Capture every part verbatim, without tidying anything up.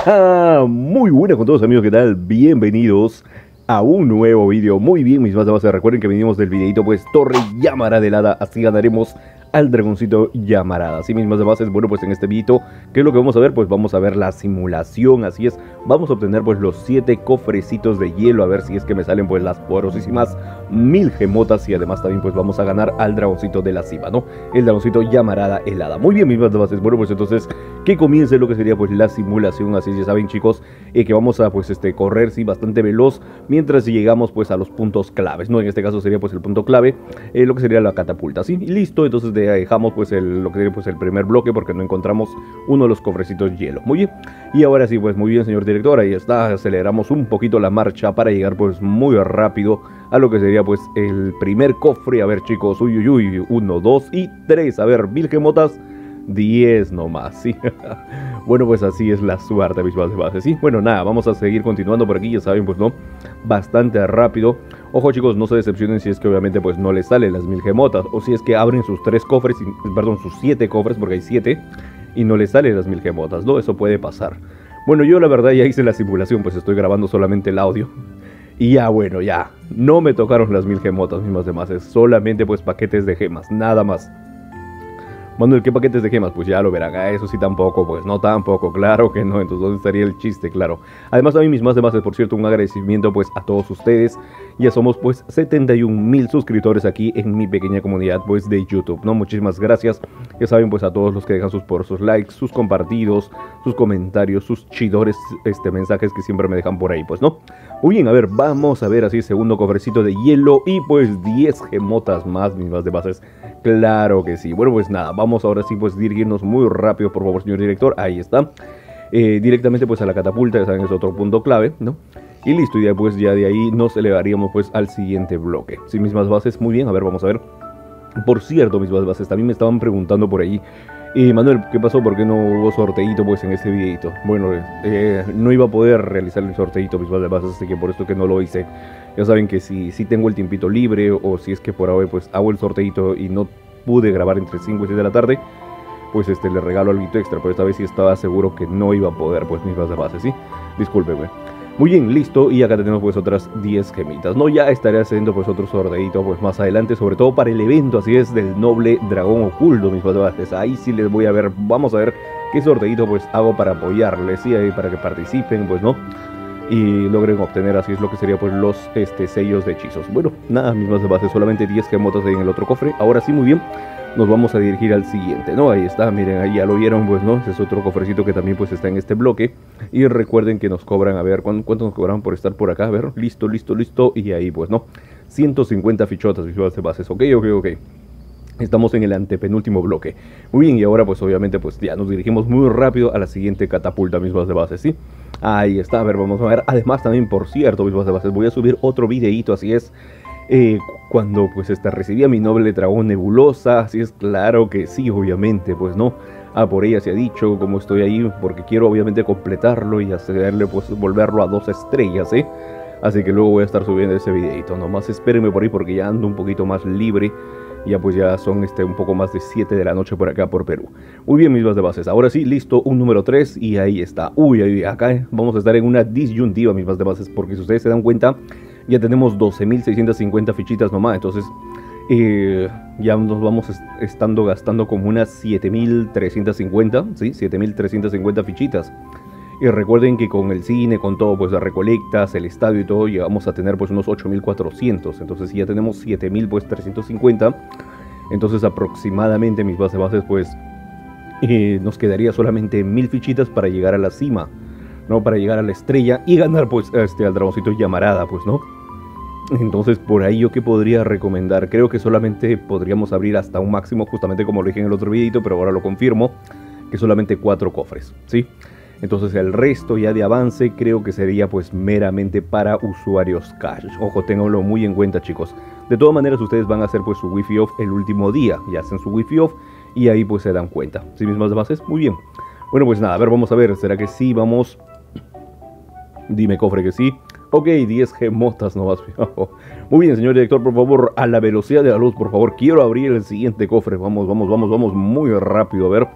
Muy buenas con todos amigos, ¿qué tal? Bienvenidos a un nuevo vídeo. Muy bien, mis más de base, recuerden que venimos del videito pues Torre Llamarada helada, así ganaremos al dragoncito Llamarada. Así mismas de bases, bueno pues en este videito, ¿qué es lo que vamos a ver? Pues vamos a ver la simulación, así es. Vamos a obtener pues los siete cofrecitos de hielo, a ver si es que me salen pues las poderosísimas mil gemotas. Y además también pues vamos a ganar al dragoncito de la cima, ¿no? El dragoncito Llamarada helada. Muy bien, mis más de bases, bueno pues entonces que comience lo que sería pues la simulación. Así ya saben chicos, eh, que vamos a pues este correr sí bastante veloz mientras llegamos pues a los puntos claves, ¿no? En este caso sería pues el punto clave, eh, lo que sería la catapulta, ¿sí? Y listo, entonces dejamos pues el, lo que sería pues el primer bloque porque no encontramos uno de los cofrecitos hielo. Muy bien, y ahora sí pues muy bien señor director, ahí está, aceleramos un poquito la marcha para llegar pues muy rápido a lo que sería pues el primer cofre. A ver chicos, uy uy uy, uno, dos y tres, a ver, mil gemotas, diez nomás, sí. Bueno, pues así es la suerte, mis bases bases, sí. Bueno, nada, vamos a seguir continuando por aquí, ya saben, pues no, bastante rápido. Ojo chicos, no se decepcionen si es que obviamente pues no les salen las mil gemotas, o si es que abren sus tres cofres, perdón, sus siete cofres, porque hay siete, y no les salen las mil gemotas, ¿no? Eso puede pasar. Bueno, yo la verdad ya hice la simulación, pues estoy grabando solamente el audio. Y ya bueno, ya, no me tocaron las mil gemotas, mis demás, es solamente pues paquetes de gemas, nada más. Manuel, ¿qué paquetes de gemas? Pues ya lo verán. Ah, eso sí tampoco, pues no tampoco, claro que no. Entonces, ¿dónde estaría el chiste? Claro. Además, a mí mis más demás, por cierto, un agradecimiento pues a todos ustedes. Ya somos pues setenta y un mil suscriptores aquí en mi pequeña comunidad pues de YouTube, ¿no? Muchísimas gracias. Ya saben pues a todos los que dejan sus por sus likes, sus compartidos, sus comentarios, sus chidores este, mensajes que siempre me dejan por ahí, pues, ¿no? Muy bien, a ver, vamos a ver así, segundo cofrecito de hielo y pues diez gemotas más, mis más de bases. Claro que sí. Bueno, pues nada, vamos ahora sí pues dirigirnos muy rápido, por favor, señor director. Ahí está. Eh, directamente pues a la catapulta, ya saben, es otro punto clave, ¿no? Y listo, y después ya de ahí nos elevaríamos pues al siguiente bloque. Sí, mis más bases, muy bien, a ver, vamos a ver. Por cierto, mis más bases, también me estaban preguntando por ahí, y Manuel, ¿qué pasó? ¿Por qué no hubo sorteito pues en este videito? Bueno, eh, no iba a poder realizar el sorteito, mis bases, así que por esto que no lo hice. Ya saben que si, si tengo el tiempito libre, o si es que por ahora pues hago el sorteito y no pude grabar entre cinco y seis de la tarde, pues este le regalo algo extra, pero esta vez sí estaba seguro que no iba a poder, pues mis bases, ¿sí? Discúlpeme. Muy bien, listo, y acá tenemos pues otras diez gemitas, ¿no? Ya estaré haciendo pues otro sorteito pues más adelante, sobre todo para el evento, así es, del noble dragón oculto, mis bases. Ahí sí les voy a ver, vamos a ver qué sorteito pues hago para apoyarles, sí, ahí para que participen, pues, ¿no? Y logren obtener, así es lo que sería pues los este, sellos de hechizos. Bueno, nada, mis más de base, solamente diez gemotas ahí en el otro cofre. Ahora sí, muy bien, nos vamos a dirigir al siguiente, ¿no? Ahí está, miren, ahí ya lo vieron, pues, ¿no? Ese es otro cofrecito que también pues está en este bloque. Y recuerden que nos cobran, a ver, ¿cuánto, cuánto nos cobran por estar por acá? A ver, listo, listo, listo, y ahí pues, ¿no? ciento cincuenta fichotas, mis más de bases, ok, ok, ok. Estamos en el antepenúltimo bloque. Muy bien, y ahora pues obviamente pues ya nos dirigimos muy rápido a la siguiente catapulta, mis bases de bases, ¿sí? Ahí está, a ver, vamos a ver. Además también, por cierto, mis bases de bases, voy a subir otro videíto, así es, eh, cuando pues este, recibí a mi noble dragón nebulosa, así es, claro que sí, obviamente, pues no. Ah, por ella se ha dicho, como estoy ahí, porque quiero obviamente completarlo y hacerle pues volverlo a dos estrellas, ¿eh? Así que luego voy a estar subiendo ese videito, nomás espérenme por ahí porque ya ando un poquito más libre. Ya pues ya son este, un poco más de siete de la noche por acá por Perú. Muy bien, mis bases de bases. Ahora sí, listo, un número tres y ahí está. Uy, ahí, acá vamos a estar en una disyuntiva, mis bases de bases, porque si ustedes se dan cuenta, ya tenemos doce mil seiscientas cincuenta fichitas nomás. Entonces, eh, ya nos vamos est estando gastando como unas siete mil trescientas cincuenta, ¿sí? siete mil trescientas cincuenta fichitas. Y recuerden que con el cine, con todo, pues las recolectas, el estadio y todo, llegamos a tener pues unos ocho mil cuatrocientos. Entonces si ya tenemos siete mil pues trescientos cincuenta, entonces aproximadamente, mis bases bases, pues eh, nos quedaría solamente mil fichitas para llegar a la cima, ¿no? Para llegar a la estrella y ganar pues este, al dragoncito Llamarada, pues, ¿no? Entonces por ahí yo que podría recomendar, creo que solamente podríamos abrir hasta un máximo, justamente como lo dije en el otro videito, pero ahora lo confirmo, que solamente cuatro cofres, ¿sí? Entonces el resto ya de avance creo que sería pues meramente para usuarios cash. Ojo, ténganlo muy en cuenta chicos. De todas maneras ustedes van a hacer pues su wifi off el último día. Y hacen su wifi off y ahí pues se dan cuenta. ¿Sí mismas bases? Muy bien. Bueno pues nada, a ver, vamos a ver. ¿Será que sí? Vamos. Dime cofre que sí. Ok, diez gemotas nomás. Muy bien, señor director, por favor, a la velocidad de la luz, por favor. Quiero abrir el siguiente cofre. Vamos, vamos, vamos, vamos muy rápido. A ver.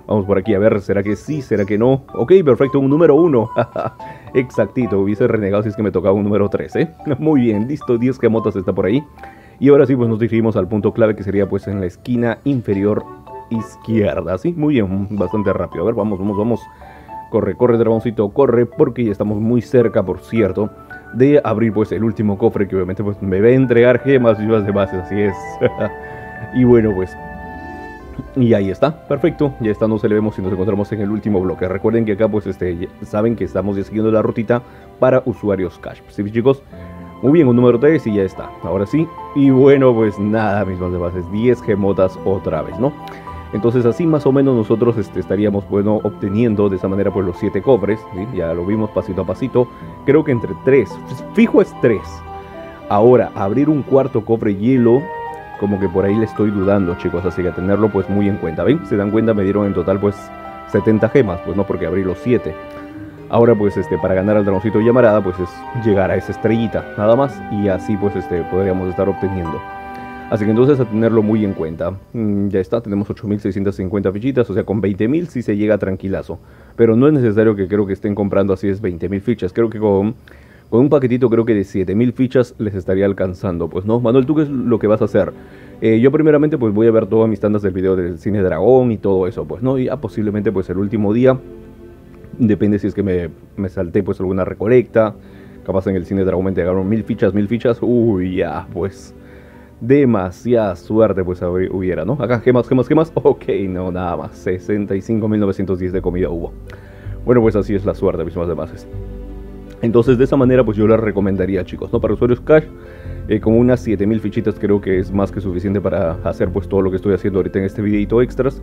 Vamos por aquí, a ver, ¿será que sí? ¿Será que no? Ok, perfecto, un número uno. Exactito, hubiese renegado si es que me tocaba un número tres, ¿eh? Muy bien, listo, diez gemotas está por ahí. Y ahora sí, pues nos dirigimos al punto clave, que sería pues en la esquina inferior izquierda, ¿sí? Muy bien, bastante rápido. A ver, vamos, vamos, vamos. Corre, corre, dragoncito, corre, porque ya estamos muy cerca, por cierto, de abrir pues el último cofre, que obviamente pues me va a entregar gemas vivas de bases, así es. Y bueno, pues... y ahí está, perfecto, ya está, nos elevemos y nos encontramos en el último bloque. Recuerden que acá pues este, saben que estamos ya siguiendo la rutita para usuarios cash, ¿sí, chicos? Muy bien, un número tres y ya está, ahora sí. Y bueno, pues nada, mismas de bases, diez gemotas otra vez, ¿no? Entonces así más o menos nosotros este, estaríamos, bueno, obteniendo de esa manera pues los siete cofres, ¿sí? Ya lo vimos pasito a pasito, creo que entre tres, fijo es tres. Ahora, abrir un cuarto cofre hielo, como que por ahí le estoy dudando, chicos, así que a tenerlo pues muy en cuenta. ¿Ven? Se dan cuenta, me dieron en total pues setenta gemas, pues no, porque abrí los siete. Ahora pues este, para ganar al dragoncito llamarada pues es llegar a esa estrellita, nada más, y así pues este, podríamos estar obteniendo. Así que entonces a tenerlo muy en cuenta. Mm, ya está, tenemos ocho mil seiscientas cincuenta fichitas, o sea con veinte mil sí se llega tranquilazo. Pero no es necesario que creo que estén comprando así es veinte mil fichas, creo que con... con un paquetito creo que de siete mil fichas les estaría alcanzando, pues no. Manuel, ¿tú qué es lo que vas a hacer? Eh, yo primeramente pues voy a ver todas mis tandas del video del Cine Dragón y todo eso, pues no. Y ya posiblemente pues el último día, depende si es que me, me salté pues alguna recolecta. Capaz en el Cine Dragón me entregaron mil fichas, mil fichas. Uy, ya, pues demasiada suerte pues hubiera, ¿no? Acá gemas, gemas, gemas. Ok, no, nada más, sesenta y cinco mil novecientos diez de comida hubo. Bueno, pues así es la suerte, mis más de bases. Entonces de esa manera pues yo les recomendaría, chicos, ¿no? Para usuarios cash, eh, con unas siete mil fichitas creo que es más que suficiente para hacer pues todo lo que estoy haciendo ahorita en este videito extras.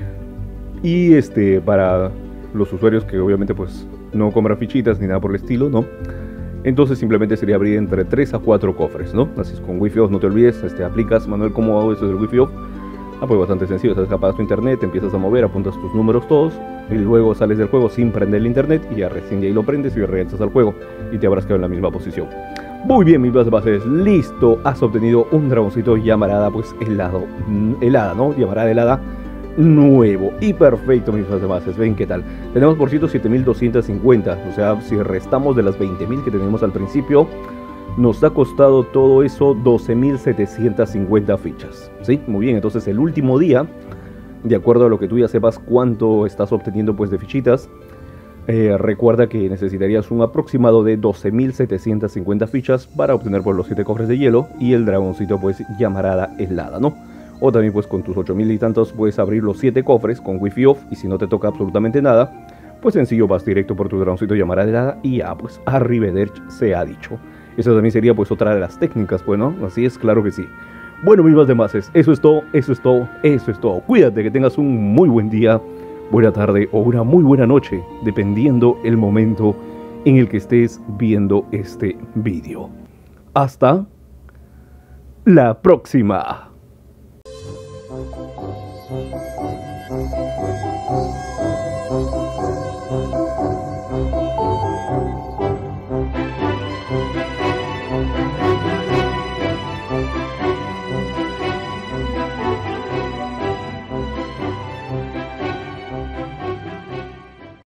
Y este, para los usuarios que obviamente pues no compran fichitas ni nada por el estilo, ¿no? Entonces simplemente sería abrir entre tres a cuatro cofres, ¿no? Así es, con Wi-Fi off, no te olvides, este, aplicas, Manuel, ¿cómo hago eso del Wi-Fi off? Ah, pues bastante sencillo, te apagas tu internet, te empiezas a mover, apuntas tus números todos y luego sales del juego sin prender el internet y ya recién de ahí lo prendes y regresas al juego y te habrás quedado en la misma posición. Muy bien, mis bases, bases, listo, has obtenido un dragoncito llamarada, pues helado, helada, ¿no? Llamarada helada nuevo y perfecto, mis bases, bases, ven qué tal. Tenemos por cierto siete mil doscientos cincuenta, o sea, si restamos de las veinte mil que tenemos al principio, nos ha costado todo eso doce mil setecientas cincuenta fichas, ¿sí? Muy bien, entonces el último día, de acuerdo a lo que tú ya sepas cuánto estás obteniendo pues de fichitas, eh, recuerda que necesitarías un aproximado de doce mil setecientas cincuenta fichas para obtener pues los siete cofres de hielo y el dragoncito pues llamarada helada, ¿no? O también pues con tus ocho mil y tantos puedes abrir los siete cofres con Wi-Fi off y si no te toca absolutamente nada, pues sencillo, vas directo por tu dragoncito llamarada helada y ya pues arrivederci se ha dicho. Esa también sería pues otra de las técnicas, pues, ¿no? Así es, claro que sí. Bueno, mis más demás, eso es todo, eso es todo, eso es todo. Cuídate, que tengas un muy buen día, buena tarde o una muy buena noche, dependiendo el momento en el que estés viendo este vídeo. Hasta la próxima.